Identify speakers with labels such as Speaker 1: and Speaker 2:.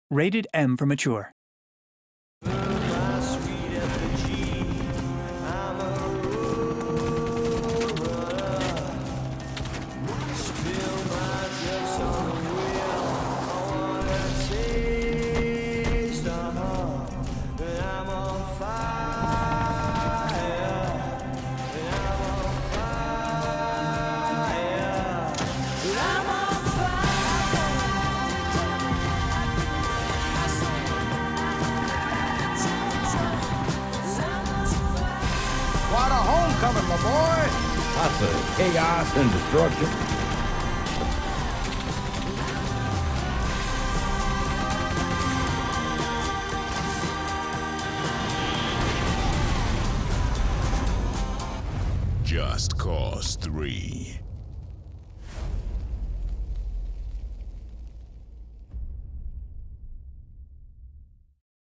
Speaker 1: Rated M for mature.
Speaker 2: What a homecoming, my boy!
Speaker 3: Lots of chaos and destruction.
Speaker 4: Just Cause 3.